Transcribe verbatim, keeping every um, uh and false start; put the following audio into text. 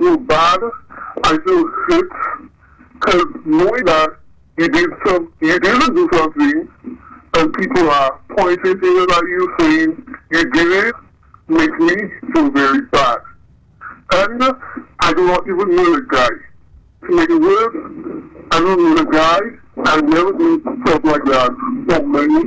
feel bad. I feel hurt. Because knowing that you did some, you didn't do something, and people are pointing fingers at you saying you did it, makes me feel very bad. And uh, I do not even know the guy. To make it worse, I don't know the guy. I've never done stuff like that for money.